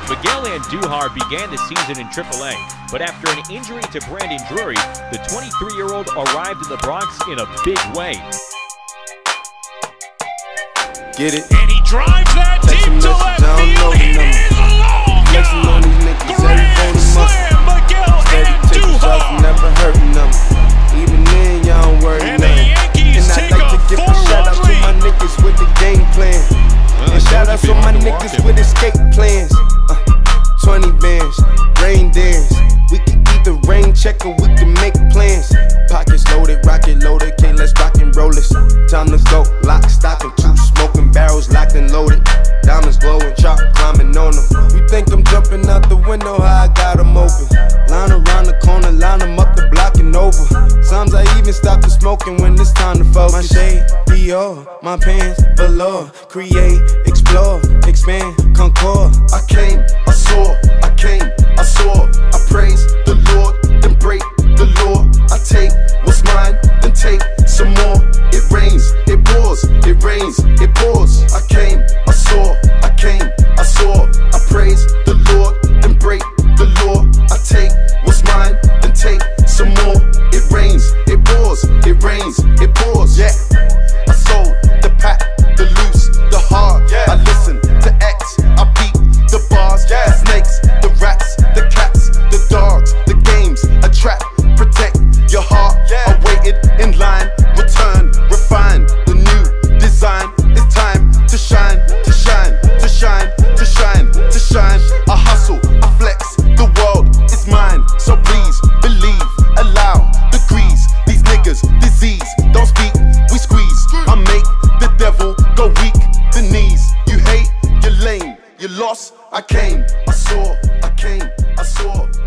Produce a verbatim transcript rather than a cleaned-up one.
Miguel Andujar began the season in triple A, but after an injury to Brandon Drury, the twenty-three-year-old arrived in the Bronx in a big way. Get it? And he drives that deep to left field. It is long gone. Grand slam, Miguel Andujar. Never hurting them. Even then, y'all don't worry And the Yankees take a four one lead. My niggas with the game plan. And shout out to my niggas with escape plans. Uh, twenty bands, rain dance. We can either rain check or we can make plans. Pockets loaded, rocket loaded. Okay, let's rock and roll this. Time to go, lock, stock, and two smoking barrels locked and loaded. Diamonds glowing, chop climbing on them. You think I'm jumping out the window? How I got them open. Line around the corner, line them up the block and over. Sometimes I even stop the smoking when it's time to focus. My shade, Dior, my pants, velour. Create, explore, expand, concord. I came, I saw, I came, I saw. I praise the Lord, then break the law. I take what's mine, then take some more. It rains, it pours, it rains, it pours. I came, I saw, I came, I saw. I praise the Lord, then break the law. I take what's mine, then take some more. It rains, it pours, it rains, it pours. Yeah, I sold the pack, the loose, the hard. Yeah, I listen to X, I beat the bars. Yeah, the snakes, the rats, the cats, the dogs, the games, a trap, protect your heart. Yeah, I waited in line, return, refine the new design. It's time to shine, to shine, to shine, to shine, to shine. I hustle, I flex, the world is mine. So please believe, allow degrees. These niggas disease, don't speak, we squeeze. I make the devil go weak, the knees. You hate, you're lame, you lost. I came, I saw, I came, I saw.